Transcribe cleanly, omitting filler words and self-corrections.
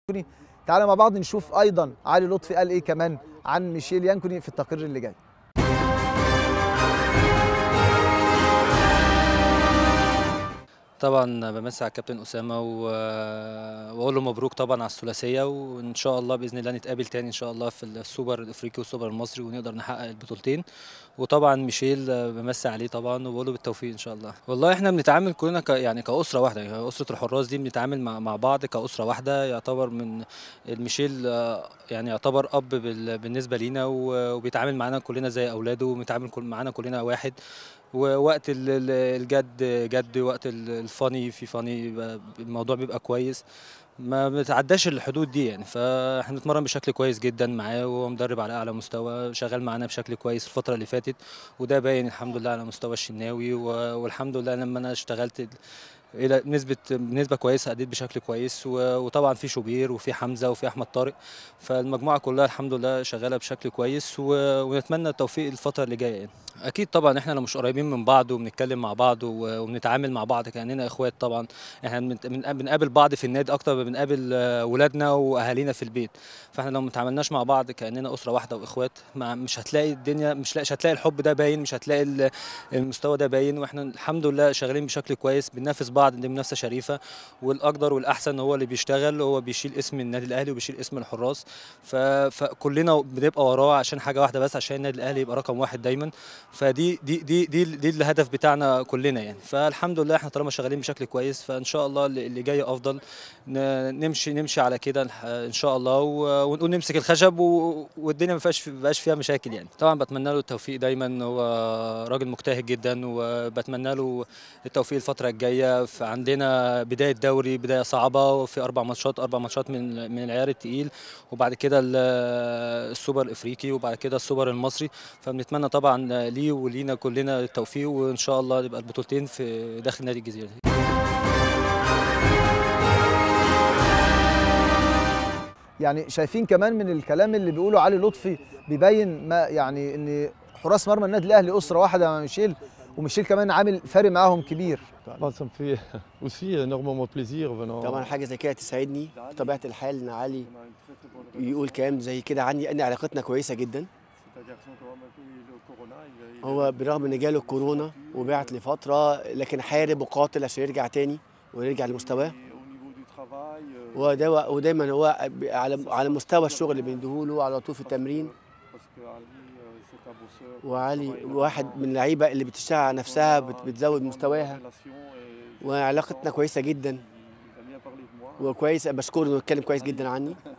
تعالى مع بعض نشوف ايضا علي لطفي قال ايه كمان عن ميشيل يانكوني في التقرير اللي جاي. طبعا بمسي على الكابتن اسامه واقول له مبروك طبعا على الثلاثيه، وان شاء الله باذن الله نتقابل تاني ان شاء الله في السوبر الافريقي والسوبر المصري ونقدر نحقق البطولتين. وطبعا ميشيل بمسي عليه طبعا وبقول له بالتوفيق ان شاء الله. والله احنا بنتعامل كلنا يعني كاسره واحده، يعني اسره الحراس دي بنتعامل مع بعض كاسره واحده. يعتبر من الميشيل يعني يعتبر اب بالنسبه لينا، وبيتعامل معانا كلنا زي اولاده، وبيتعامل معانا كلنا واحد. ووقت الجد جد، وقت الفاني في فاني، الموضوع بيبقى كويس، ما بتعداش الحدود دي يعني. فاحنا بنتمرن بشكل كويس جدا معاه، وهو مدرب على اعلى مستوى، شغال معانا بشكل كويس الفتره اللي فاتت، وده باين الحمد لله على مستوى الشناوي. والحمد لله لما انا اشتغلت الى بنسبه كويسه اديت بشكل كويس. وطبعا في شوبير وفي حمزه وفي احمد طارق، فالمجموعه كلها الحمد لله شغاله بشكل كويس، ونتمنى التوفيق الفتره اللي جايه يعني. اكيد طبعا احنا لو مش قريبين من بعض وبنتكلم مع بعض وبنتعامل مع بعض كاننا اخوات. طبعا احنا بنقابل بعض في النادي اكتر ما بنقابل ولادنا واهالينا في البيت. فاحنا لو ما تعاملناش مع بعض كاننا اسره واحده واخوات، مش هتلاقي الدنيا، مش هتلاقي الحب ده باين، مش هتلاقي المستوى ده باين. واحنا الحمد لله شغالين بشكل كويس، بننافس بعض، دي منافسه شريفه، والاقدر والاحسن هو اللي بيشتغل، هو بيشيل اسم النادي الاهلي وبيشيل اسم الحراس. فكلنا بنبقى وراه عشان حاجه واحده بس، عشان النادي الاهلي يبقى رقم واحد دايما. فدي الهدف بتاعنا كلنا يعني. فالحمد لله احنا طالما شغالين بشكل كويس، فان شاء الله اللي جاي افضل. نمشي على كده ان شاء الله، ونقول نمسك الخشب والدنيا ما بقاش فيها مشاكل يعني. طبعا بتمنى له التوفيق دايما، هو راجل مجتهد جدا، وبتمنى له التوفيق الفتره الجايه. فعندنا بدايه دوري، بدايه صعبه، وفي اربع ماتشات من العيار التقيل، وبعد كده السوبر الافريقي، وبعد كده السوبر المصري. فبنتمنى طبعا ليه ولينا كلنا التوفيق، وان شاء الله يبقى البطولتين في داخل نادي الجزيره. يعني شايفين كمان من الكلام اللي بيقوله علي لطفي بيبين ما يعني ان حراس مرمى النادي الاهلي اسره واحده مع ميشيل، وميشيل كمان عامل فارق معاهم كبير. طبعا حاجه زي كده تسعدني بطبيعه الحال ان علي يقول كلام زي كده عني، ان علاقتنا كويسه جدا. هو برغم ان جاله الكورونا وبعت لفتره، لكن حارب وقاتل عشان يرجع تاني ويرجع لمستواه. ودايما هو على مستوى الشغل اللي بنديهوله على طول في التمرين. وعلي واحد من اللعيبه اللي بتشتغل على نفسها، بتزود مستواها، وعلاقتنا كويسه جدا وكويس. بشكره انه يتكلم كويس جدا عني.